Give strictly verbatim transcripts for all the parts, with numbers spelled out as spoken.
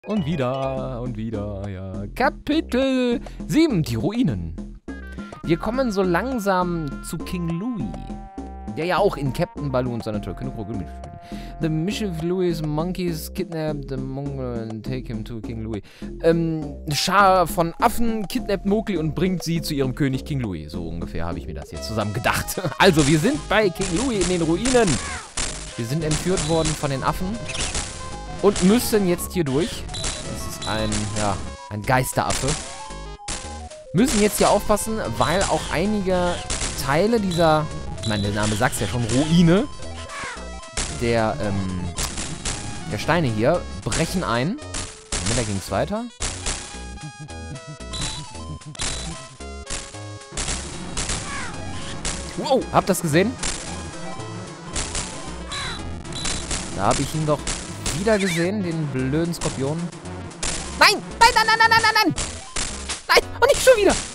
Und wieder und wieder, ja. Kapitel sieben, die Ruinen. Wir kommen so langsam zu King Louis, der ja auch in Captain Baloo und seiner Türkei mitspielt. The mischief Louis monkeys kidnap the Mongol and take him to King Louis. Ähm, Schar von Affen kidnappt Mowgli und bringt sie zu ihrem König King Louis. So ungefähr habe ich mir das jetzt zusammen gedacht. Also, wir sind bei King Louis in den Ruinen. Wir sind entführt worden von den Affen und müssen jetzt hier durch. Das ist ein, ja, ein Geisteraffe. Müssen jetzt hier aufpassen, weil auch einige Teile dieser, ich meine, der Name sagt es ja schon, Ruine, der, ähm, der Steine hier brechen ein. Moment, da ging es weiter. Wow, habt ihr das gesehen? Da habe ich ihn doch wieder gesehen, den blöden Skorpion. Nein! Nein, nein, nein, nein, nein, nein, nein! Nein! Und nicht schon wieder!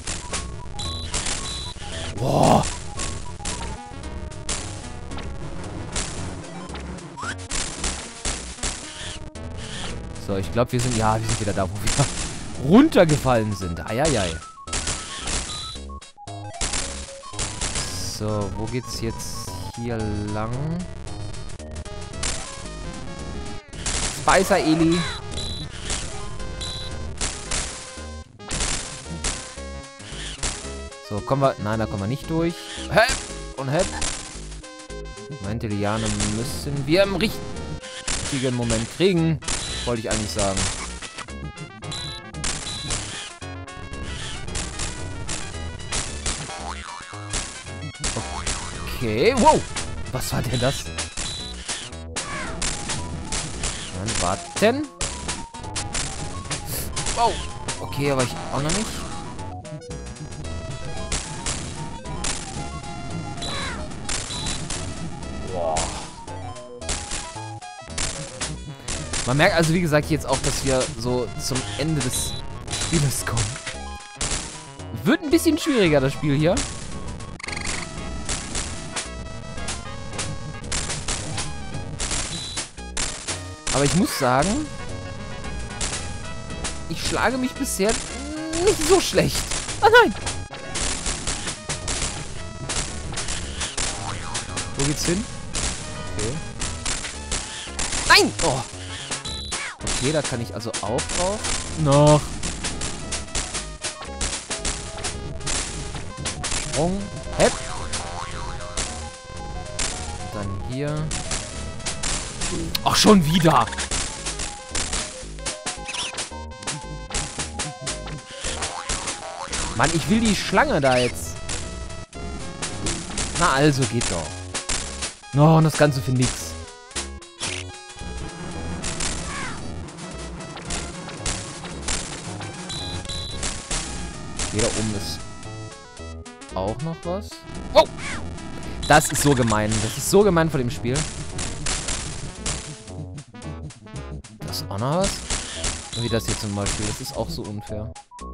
Boah! So, ich glaube, wir sind... Ja, wir sind wieder da, wo wir runtergefallen sind. Eieiei. So, wo geht's jetzt hier lang? Spicer Eli. So, kommen wir... Nein, da kommen wir nicht durch. Hep und hep. Meinte Liane müssen wir im richtigen Moment kriegen. Wollte ich eigentlich sagen. Okay, wow. Was war denn das? Dann warten. Wow. Okay, aber ich auch noch nicht. Boah. Man merkt also, wie gesagt, jetzt auch, dass wir so zum Ende des Spieles kommen. Wird ein bisschen schwieriger, das Spiel hier. Aber ich muss sagen, ich schlage mich bisher nicht so schlecht. Oh nein! Wo geht's hin? Okay. Nein! Oh! Okay, da kann ich also auch drauf. Noch. Sprung. Hep. Dann hier. Ach, schon wieder. Mann, ich will die Schlange da jetzt. Na also, geht doch. Oh, und das Ganze für nix. Hier da oben ist auch noch was. Wow! Das ist so gemein. Das ist so gemein vor dem Spiel. Das ist auch noch was. Wie das hier zum Beispiel. Das ist auch so unfair.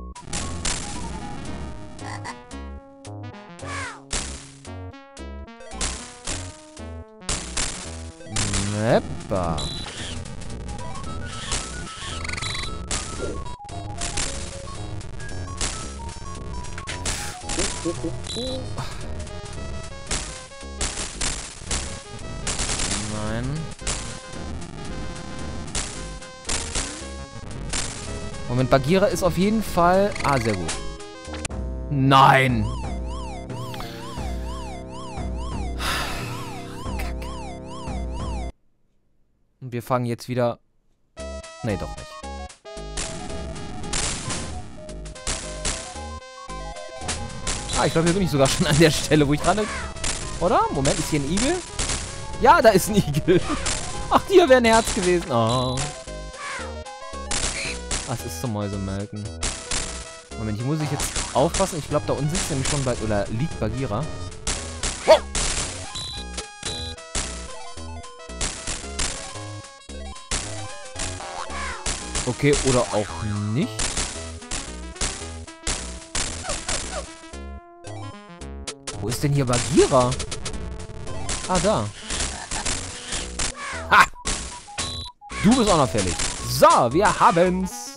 Neppa. Oh, oh, oh. Nein. Moment, Bagheera ist auf jeden Fall... Ah, sehr gut. Nein! Kacke. Und wir fangen jetzt wieder... Nee, doch nicht. Ah, ich glaube, hier bin ich sogar schon an der Stelle, wo ich dran bin. Oder? Moment, ist hier ein Igel? Ja, da ist ein Igel. Ach, hier wäre ein Herz gewesen. Oh. Was ist zum Mäusemelken? Moment, hier muss ich jetzt aufpassen. Ich glaube, da unten sitzt nämlich schon bald, oder liegt Bagheera. Wow! Okay, oder auch nicht. Wo ist denn hier Bagheera? Ah, da. Ha! Du bist auch noch fällig. So, wir haben's.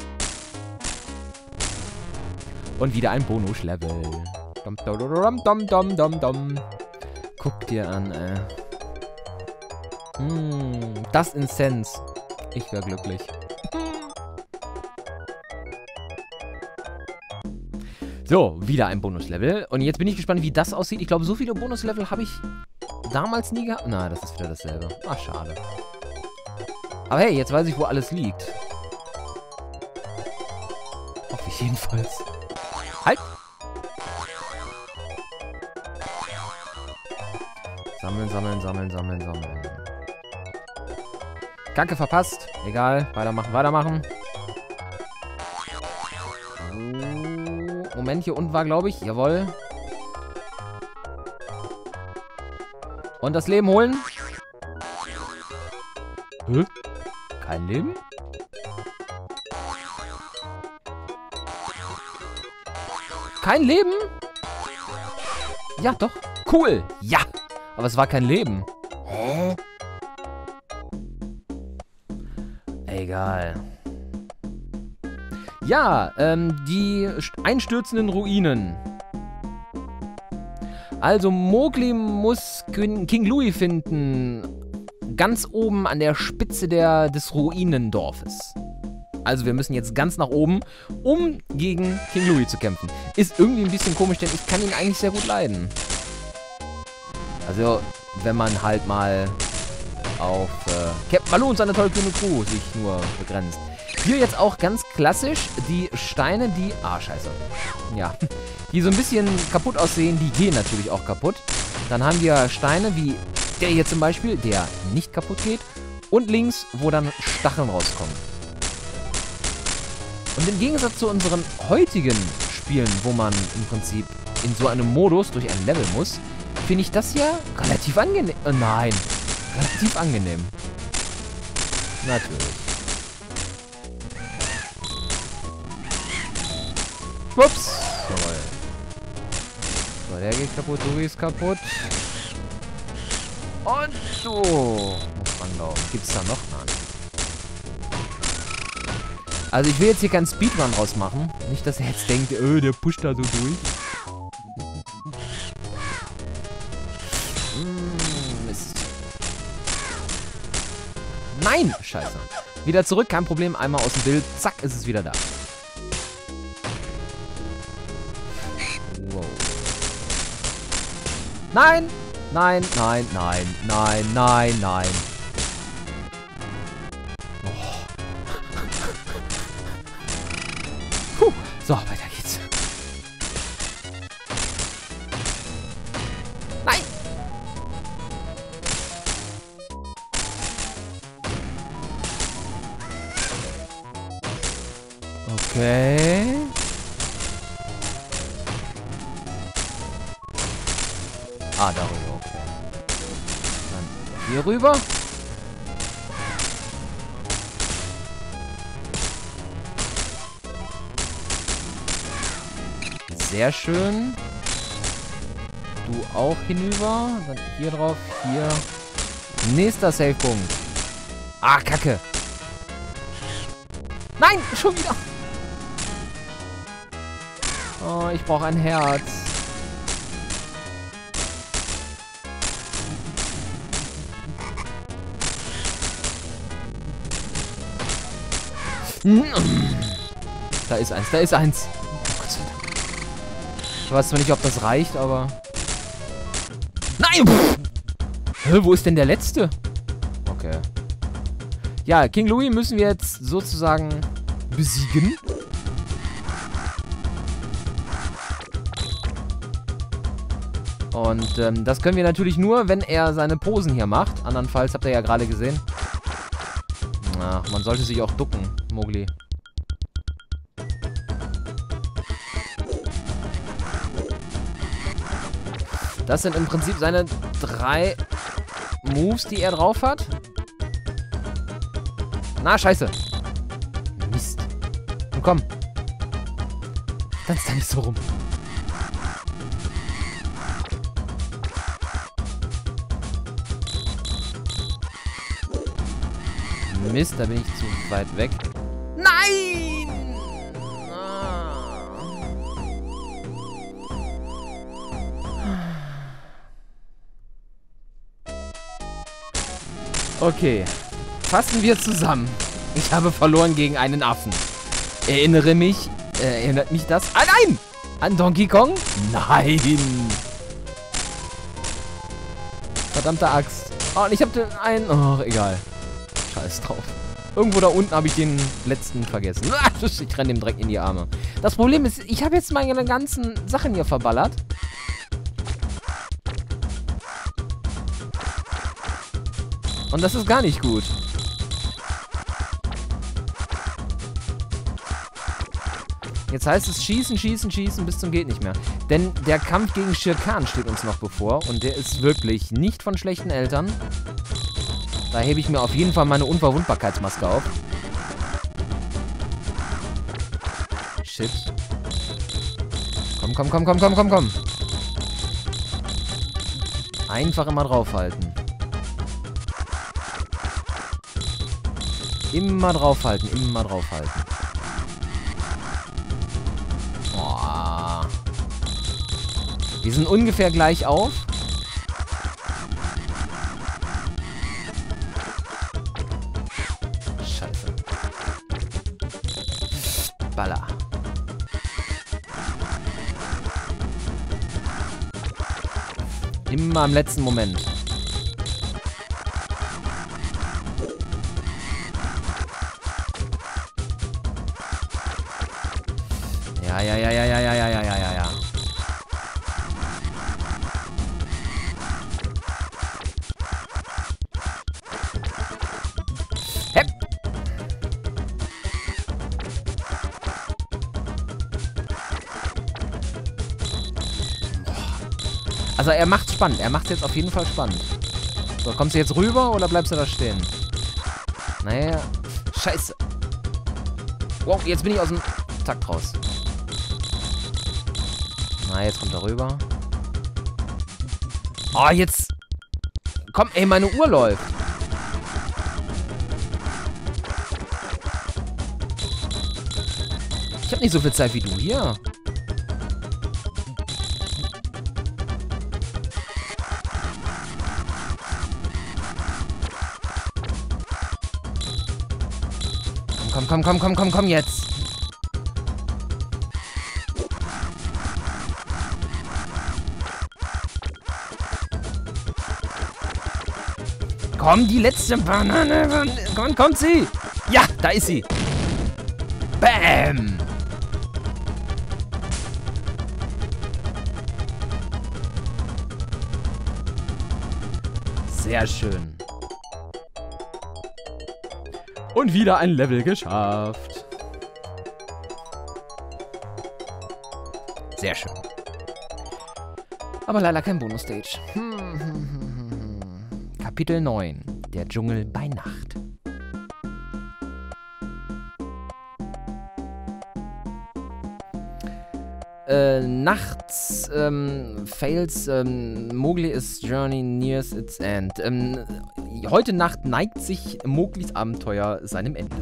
Und wieder ein Bonus-Level. Dum, dum, dum, dum, dum, dum. Guck dir an, ey. Mm, das Incense. Ich wäre glücklich. So, wieder ein Bonuslevel. Und jetzt bin ich gespannt, wie das aussieht. Ich glaube, so viele Bonuslevel habe ich damals nie gehabt. Na, das ist wieder dasselbe. Ach, schade. Aber hey, jetzt weiß ich, wo alles liegt. Hoffe ich jedenfalls. Halt! Sammeln, sammeln, sammeln, sammeln, sammeln. Kacke, verpasst. Egal. Weitermachen, weitermachen. Oh, Moment, hier unten war, glaube ich. Jawohl. Und das Leben holen. Hä? Kein Leben? Kein Leben? Ja, doch. Cool. Ja. Aber es war kein Leben. Hä? Egal. Ja, ähm, die einstürzenden Ruinen. Also, Mowgli muss King Louie finden. Ganz oben an der Spitze der, des Ruinendorfes. Also, wir müssen jetzt ganz nach oben, um gegen King Louie zu kämpfen. Ist irgendwie ein bisschen komisch, denn ich kann ihn eigentlich sehr gut leiden. Also, wenn man halt mal auf äh, Captain Baloo und seine tollkühne Crew sich nur begrenzt. Hier jetzt auch ganz klassisch die Steine, die... Ah, scheiße. Ja. Die so ein bisschen kaputt aussehen, die gehen natürlich auch kaputt. Dann haben wir Steine wie der hier zum Beispiel, der nicht kaputt geht. Und links, wo dann Stacheln rauskommen. Und im Gegensatz zu unseren heutigen Spielen, wo man im Prinzip in so einem Modus durch ein Level muss, finde ich das hier relativ angenehm. Äh, nein. Relativ angenehm. Natürlich. Ups. Jawohl. So, der geht kaputt, du gehst kaputt. Und du musst ranlaufen. Gibt's da noch einen? Also ich will jetzt hier keinen Speedrun draus machen. Nicht, dass er jetzt denkt, öh, der pusht da so durch. Hm, Mist. Nein! Scheiße. Wieder zurück, kein Problem. Einmal aus dem Bild. Zack, ist es wieder da. Wow. Nein! Nein, nein, nein, nein, nein, nein. Oh. Puh. So, weiter geht's. Nein! Okay. Ah, darüber, okay. Dann hier rüber. Sehr schön. Du auch hinüber. Dann hier drauf, hier. Nächster Savepunkt. Ah, Kacke. Nein, schon wieder. Oh, ich brauche ein Herz. Da ist eins, da ist eins. Oh Gott sei Dank. Ich weiß zwar nicht, ob das reicht, aber... Nein! Hä, wo ist denn der letzte? Okay. Ja, King Louie müssen wir jetzt sozusagen besiegen. Und ähm, das können wir natürlich nur, wenn er seine Posen hier macht. Andernfalls habt ihr ja gerade gesehen. Ach, man sollte sich auch ducken, Mowgli. Das sind im Prinzip seine drei Moves, die er drauf hat. Na, scheiße. Mist. Und komm. Tanz da nicht so rum. Mist, da bin ich zu weit weg. Nein! Ah. Okay. Fassen wir zusammen. Ich habe verloren gegen einen Affen. Erinnere mich, äh, erinnert mich das... Ah, nein! An Donkey Kong? Nein! Verdammte Axt. Oh, und ich habe den einen... Oh, egal. Scheiß drauf. Irgendwo da unten habe ich den letzten vergessen. Ich renne dem direkt in die Arme. Das Problem ist, ich habe jetzt meine ganzen Sachen hier verballert. Und das ist gar nicht gut. Jetzt heißt es schießen, schießen, schießen bis zum geht nicht mehr. Denn der Kampf gegen Shere Khan steht uns noch bevor. Und der ist wirklich nicht von schlechten Eltern. Da hebe ich mir auf jeden Fall meine Unverwundbarkeitsmaske auf. Shit. Komm, komm, komm, komm, komm, komm, komm. Einfach immer draufhalten. Immer draufhalten, immer draufhalten. Boah. Wir sind ungefähr gleich auf. Scheiße. Baller. Immer im letzten Moment. Ja, ja, ja, ja, ja, ja, ja, ja, ja, ja, ja. Hepp. Also er macht's spannend. Er macht's jetzt auf jeden Fall spannend. So, kommst du jetzt rüber oder bleibst du da stehen? Naja. Scheiße. Wow, jetzt bin ich aus dem Takt raus. Na, jetzt kommt er rüber. Oh, jetzt. Komm, ey, meine Uhr läuft. Ich hab nicht so viel Zeit wie du hier. Komm, komm, komm, komm, komm, komm, jetzt. Komm, die letzte Banane. Komm, kommt sie. Ja, da ist sie. Bam. Sehr schön. Und wieder ein Level geschafft. Sehr schön. Aber leider kein Bonus-Stage. Hm, hm, hm, hm. Kapitel neun. Der Dschungel bei Nacht. Äh, nachts ähm, fails ähm, Mowgli's Journey nears its end. Ähm, heute Nacht neigt sich Mowglis Abenteuer seinem Ende.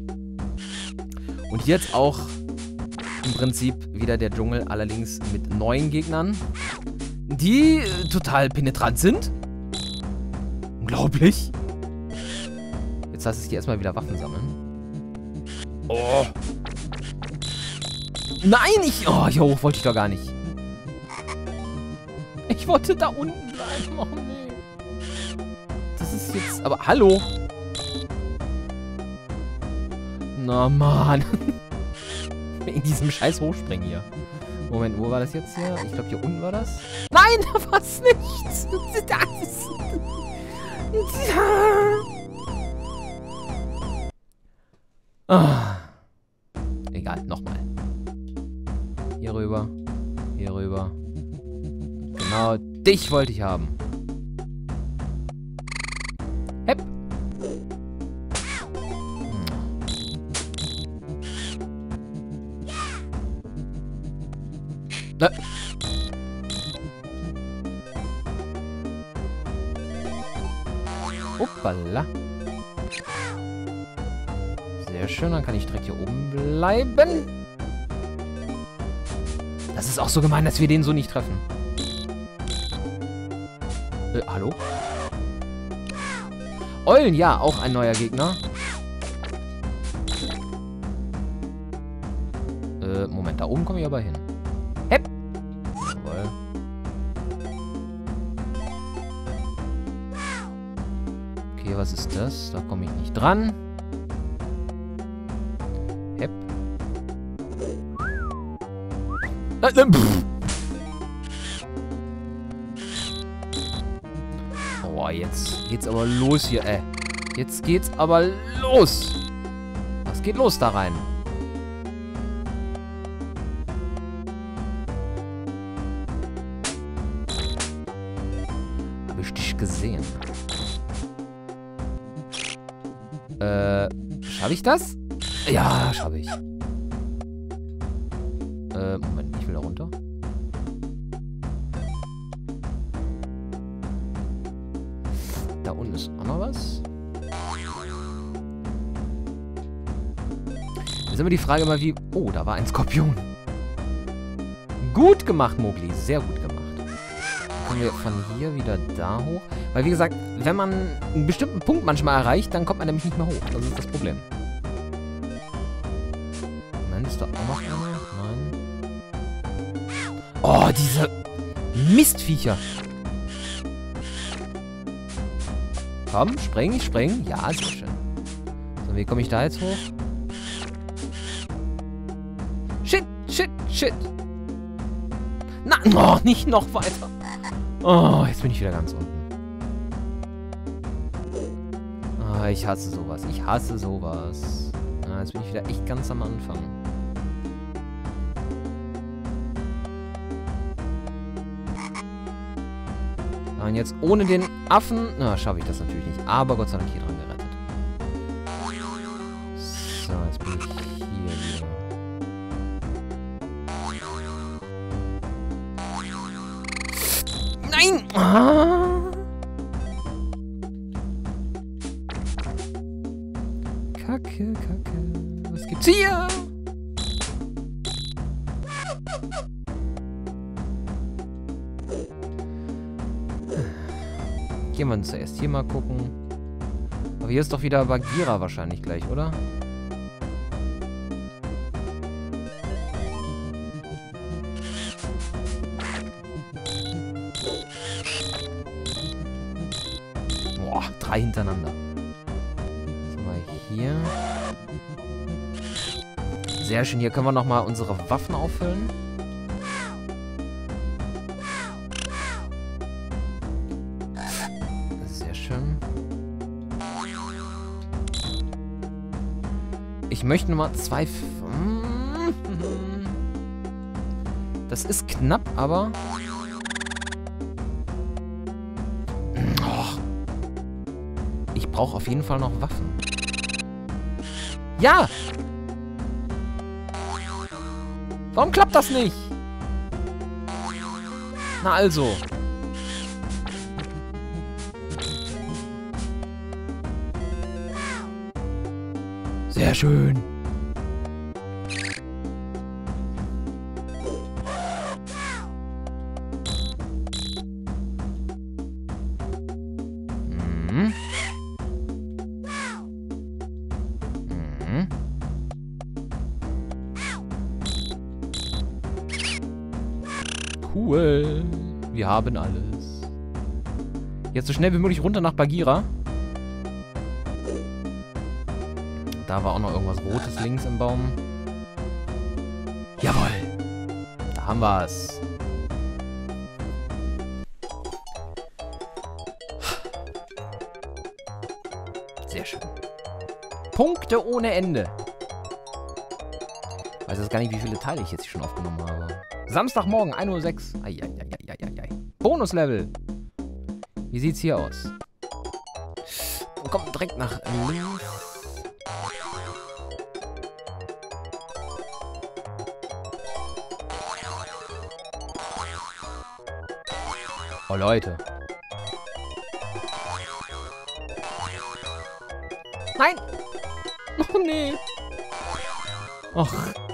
Und jetzt auch im Prinzip wieder der Dschungel, allerdings mit neuen Gegnern, die äh, total penetrant sind. Unglaublich. Jetzt heißt es hier erstmal wieder Waffen sammeln. Oh. Nein, ich... Oh, hier hoch wollte ich doch gar nicht. Ich wollte da unten bleiben. Oh, nee. Das ist jetzt... Aber, hallo. Na, Mann. In diesem scheiß Hochspringen hier. Moment, wo war das jetzt hier? Ich glaube, hier unten war das. Nein, da war es nichts. Das... Ah. Egal, nochmal. Hier rüber. Hier rüber. Genau, dich wollte ich haben. Hepp. Hm. Äh. Hoppala. Sehr Sehr schön, dann kann ich direkt hier oben bleiben. Das ist auch so gemein, dass wir den so nicht treffen. Äh, hallo? Eulen, ja, auch ein neuer Gegner. Äh, Moment, da oben komme ich aber hin. Hepp! Jawohl. Okay, was ist das? Da komme ich nicht dran. Hepp. Äh, äh, pff. Oh, jetzt geht's aber los hier, ey. Jetzt geht's aber los. Was geht los da rein? Hab ich dich gesehen? Äh, schaffe ich das? Ja, schaffe ich. Äh, Moment, ich will da runter. Da unten ist auch noch was. Jetzt ist immer die Frage immer wie... Oh, da war ein Skorpion. Gut gemacht, Mowgli. Sehr gut gemacht. Dann kommen wir von hier wieder da hoch. Weil, wie gesagt, wenn man einen bestimmten Punkt manchmal erreicht, dann kommt man nämlich nicht mehr hoch. Das ist das Problem. Moment, ist da auch noch einer? Nein. Oh, diese Mistviecher. Komm, spring, spring. Ja, sehr schön. So, wie komme ich da jetzt hoch? Shit, shit, shit. Na, oh, nicht noch weiter. Oh, jetzt bin ich wieder ganz unten. Oh, ich hasse sowas. Ich hasse sowas. Ah, jetzt bin ich wieder echt ganz am Anfang. Und jetzt ohne den Affen... Na, schaffe ich das natürlich nicht. Aber Gott sei Dank hier dran gerettet. So, jetzt bin ich hier wieder. Nein! Ah. Kacke, Kacke. Was gibt's hier? Gehen wir zuerst hier mal gucken. Aber hier ist doch wieder Bagheera wahrscheinlich gleich, oder? Boah, drei hintereinander. So, mal hier. Sehr schön, hier können wir nochmal unsere Waffen auffüllen. Sehr schön. Ich möchte Nummer zwei... Das ist knapp, aber... Oh. Ich brauche auf jeden Fall noch Waffen. Ja! Warum klappt das nicht? Na also. Sehr schön. Mhm. Mhm. Cool. Wir haben alles. Jetzt so schnell wie möglich runter nach Bagheera. Da war auch noch irgendwas Rotes links im Baum. Jawohl. Da haben wir es. Sehr schön. Punkte ohne Ende. Ich weiß jetzt gar nicht, wie viele Teile ich jetzt schon aufgenommen habe. Samstagmorgen, ein Uhr sechs. Eieieiei. Bonuslevel. Wie sieht's hier aus? Kommt direkt nach links. Oh, Leute. Nein! Oh, nee. Och.